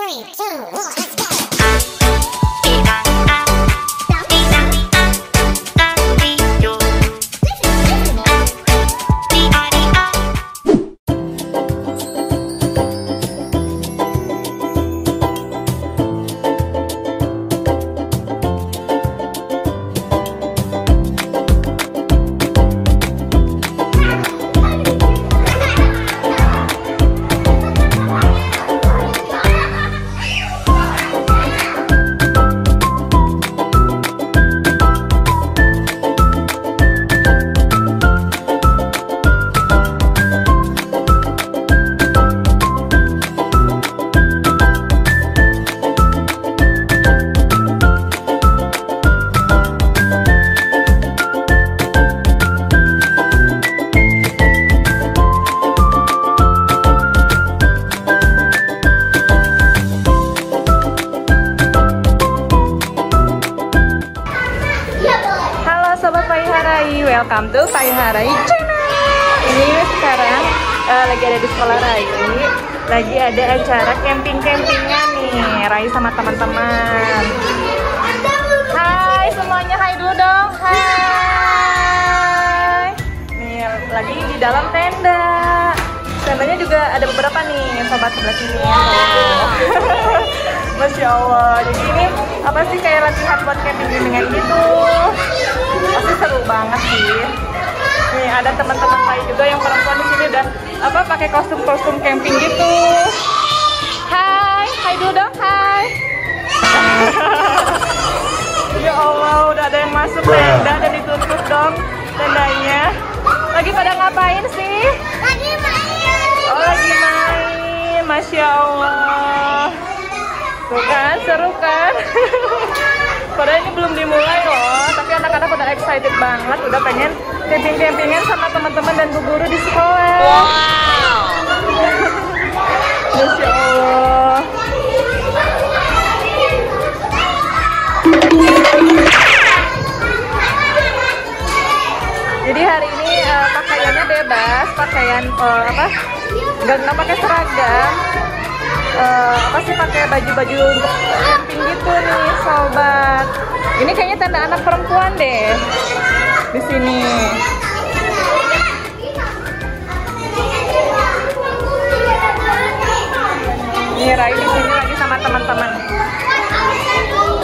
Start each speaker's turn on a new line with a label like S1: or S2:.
S1: 3, 2, 1, let's go.
S2: Welcome to Taiha Rai Channel. Ini sekarang lagi ada di sekolah Rai. Lagi ada acara camping-campingan nih, Rai sama teman-teman. Hai semuanya, hai dulu dong. Hai. Nih lagi di dalam tenda. Tendanya juga ada beberapa nih, sobat sebelah sini. Masya Allah. Jadi ini apa sih, kayak latihan buat camping-campingan gitu. Pasti seru banget sih. Nih ada teman-teman saya juga yang perempuan di sini udah apa pakai kostum camping gitu. Hai, hai dulu dong, hai. Ya Allah, udah ada yang masuk tenda dan ditutup dong tendanya. Lagi pada ngapain sih?
S1: Lagi main.
S2: Oh, lagi main. Masya Allah. Tuh kan, seru kan? Padahal ini belum dimulai loh, tapi anak-anak udah excited banget, udah pengen camping-campingan sama teman-teman dan bu guru di sekolah. Wow. Masya Allah. Jadi hari ini pakaiannya bebas, pakaian nggak pakai seragam. Apa sih, pakai baju-baju untuk camping gitu nih sobat. Ini kayaknya tenda anak perempuan deh di sini. Ini Rai di sini lagi sama teman-teman.